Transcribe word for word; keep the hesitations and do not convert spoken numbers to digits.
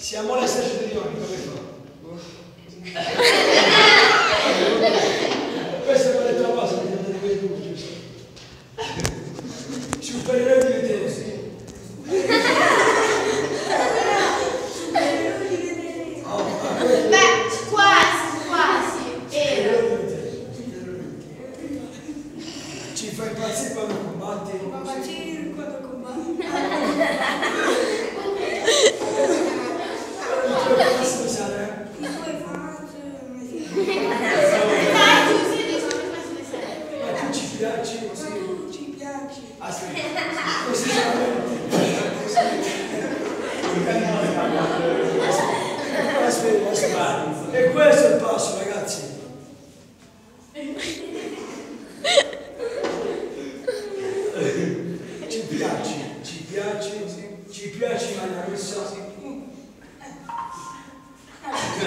Siamo alle sette di oggi, come fa? Questa è la tua cosa, mi date quei due, giusto? Superiore di vedere, sì. Beh, quasi, quasi. Era. Ci fai impazzire quando combatti? Ma impazzire quando combatti? Ma tu ci piaci? Ma tu ci piaci? Aspetta, così aspetta, aspetta. E questo è il passo, ragazzi. Ci piaci, ci piaci, ci piaci, ma la messa.